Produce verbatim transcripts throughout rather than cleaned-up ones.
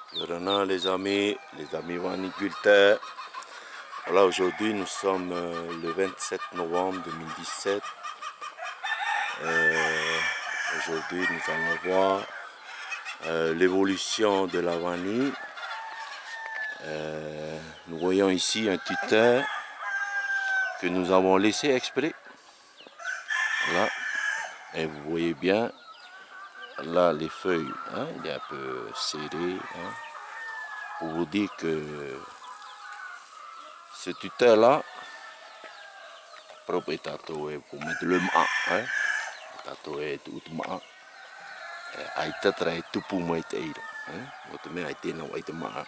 Yorana, les amis, les amis viniculteurs. Voilà, aujourd'hui nous sommes euh, le vingt-sept novembre deux mille dix-sept. Euh, aujourd'hui nous allons voir euh, l'évolution de la vanille. Euh, nous voyons ici un tuteur que nous avons laissé exprès. Voilà, et vous voyez bien là les feuilles, hein, il est un peu serré, hein, pour vous dire que ce tuteur là, propre tato est pour mettre le mât, hein, tato est tout mât, a été très tout pour moi été, hein, votre mère a été non été mât,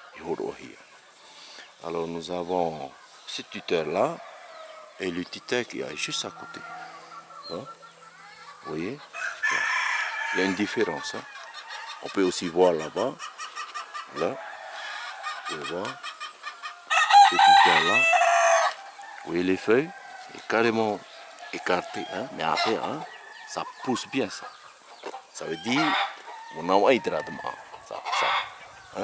alors nous avons ce tuteur là et le tuteur qui est juste à côté, hein, vous voyez, il y a une différence, hein. On peut aussi voir là-bas, là, vous pouvez voir, ce tuteur-là, vous voyez les feuilles, est carrément écarté, hein, mais après, hein, ça pousse bien ça. Ça veut dire, on a un hydratement, ça, ça, hein,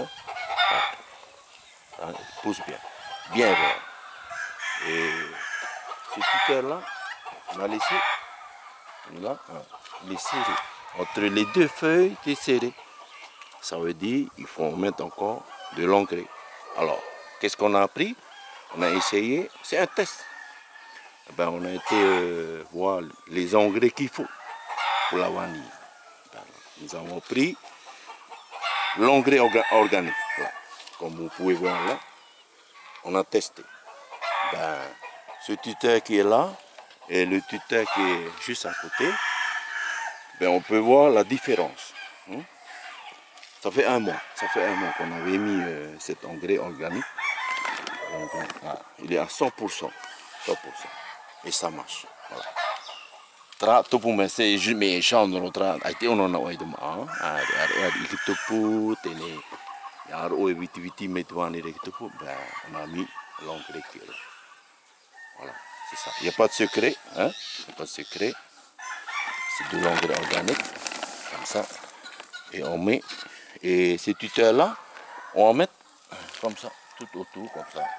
ça, ça pousse bien, bien vert. Et ce tuteur-là, on a laissé, là, hein, les serré. Entre les deux feuilles, c'est serré. Ça veut dire qu'il faut mettre encore de l'engrais. Alors, qu'est-ce qu'on a appris? On a essayé, c'est un test. Ben, on a été euh, voir les engrais qu'il faut pour la vanille. Ben, nous avons pris l'engrais orga organique. Voilà. Comme vous pouvez voir là, on a testé. Ben, ce tuteur qui est là et le tuteur qui est juste à côté, ben, on peut voir la différence. Hein? Ça fait un mois, ça fait un mois qu'on avait mis euh, cet engrais organique. Donc, ah, il est à cent pour cent, cent pour cent, et ça marche. Voilà. Tra tout pour me c'est juste mes champs dans l'autre, a été on en a eu de moi, ah, il est tout pour tenir, il y a un vite vite mettre en direct pour, ben on a mis l'engrais qui est là. Voilà, c'est ça. Il n'y a pas de secret, hein, il n'y a pas de secret. C'est de l'engrais organique, comme ça, et on met. Et ces tuteurs-là, on va mettre comme ça, tout autour, comme ça.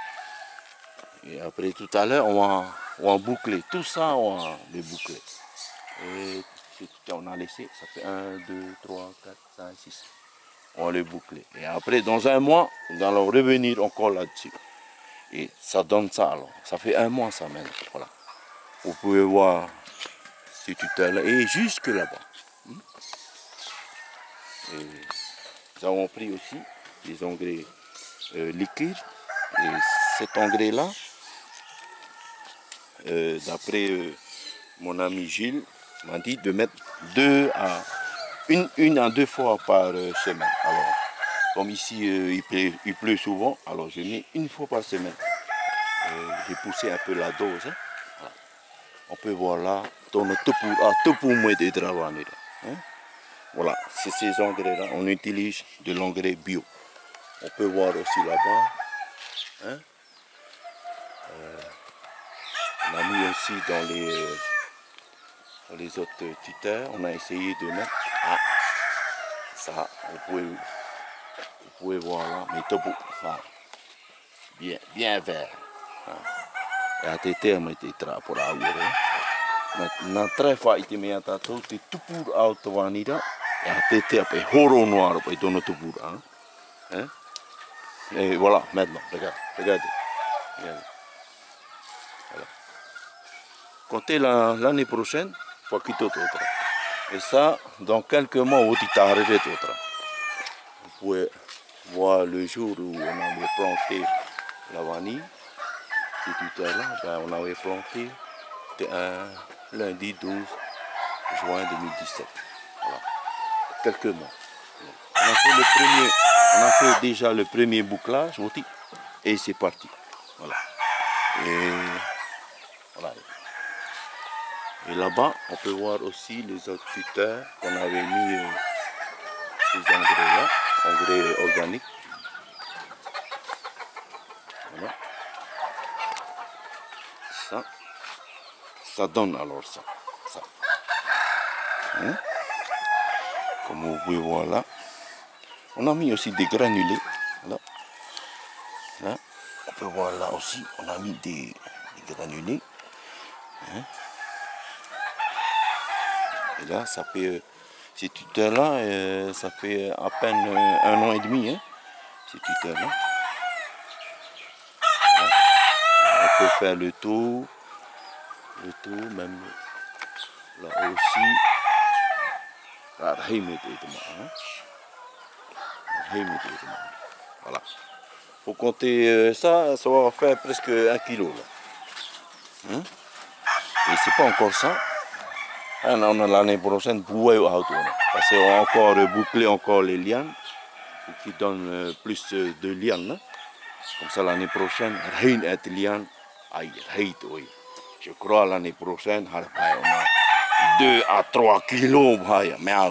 Et après, tout à l'heure, on va, on va boucler. Tout ça, on va les boucler. Et ces tuteurs, on a laissé, ça fait un, deux, trois, quatre, cinq, six. On va les boucler. Et après, dans un mois, nous allons revenir encore là-dessus. Et ça donne ça, alors. Ça fait un mois, ça mène. Voilà. Vous pouvez voir ces tuteurs-là, et jusque là-bas. Et nous avons pris aussi des engrais euh, liquides. Et cet engrais-là, euh, d'après euh, mon ami Gilles, m'a dit de mettre deux à une, une à deux fois par euh, semaine. Alors, comme ici euh, il, pleut, il pleut souvent, alors je mets une fois par semaine. Euh, J'ai poussé un peu la dose. Hein. Voilà. On peut voir là, dans tout pour, à tout pour moi de travailler. Hein. Voilà, c'est ces engrais-là. On utilise de l'engrais bio. On peut voir aussi là-bas. Hein? Euh, on a mis aussi dans les, euh, dans les autres tuteurs. On a essayé de mettre. Ah, ça, vous pouvez, vous pouvez voir là. Mais tout ah, bien, bien vert. Et à tes termes, il était très pour avoir. Maintenant, très fort, il était mis à ta tête. Il tout pour autovanira. Et à tes termes, il est horo noir. Il donne tout pour. Hein? Et voilà, maintenant, regarde, regardez. regardez. Voilà. Comptez l'année la, prochaine, il faut quitter autre. Et ça, dans quelques mois, vous êtes arrivé autre. Vous pouvez voir le jour où on avait planté la vanille. Tout à l'heure, ben, on avait planté un lundi douze juin deux mille dix-sept. Voilà. Quelques mois. On a fait le premier. On a fait déjà le premier bouclage, et c'est parti. Voilà. Et, voilà. Et là-bas, on peut voir aussi les autres tuteurs qu'on avait mis euh, ces engrais-là, engrais organiques. Voilà. Ça, ça donne alors ça. ça. Hein? Comme vous pouvez voir là. On a mis aussi des granulés. Là. Là. On peut voir là aussi, on a mis des, des granulés. Hein. Et là, ça fait, ces tuteurs-là, euh, ça fait à peine euh, un an et demi, hein, ces tuteurs-là. On peut faire le tour, le tour même là aussi. Voilà. Faut compter euh, ça, ça va faire presque un kilo là. Hein? Et c'est pas encore ça. On a l'année prochaine pour parce qu'on va encore boucler encore les lianes qui donnent euh, plus de lianes. Hein? Comme ça l'année prochaine, rien est liane. Aïe, rien, oui. Je crois l'année prochaine, on a deux à trois kilos. Mais hein?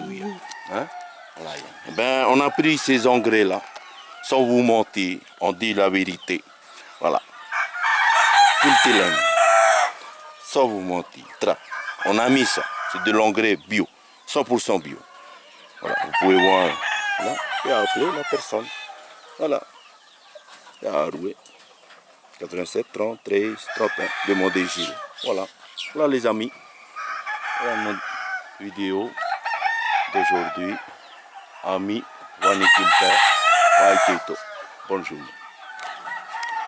Ben, on a pris ces engrais là, sans vous mentir, on dit la vérité. Voilà. Sans vous mentir. On a mis ça, c'est de l'engrais bio, cent pour cent bio. Voilà, vous pouvez voir là, et appeler la personne. Voilà. Et à Aroué. quatre-vingt-sept, trente, treize, trente et un. Demandez Gilles. Voilà. Voilà les amis. Voilà notre vidéo d'aujourd'hui. Amis, Wanikulta, Waiteto. Bonne journée.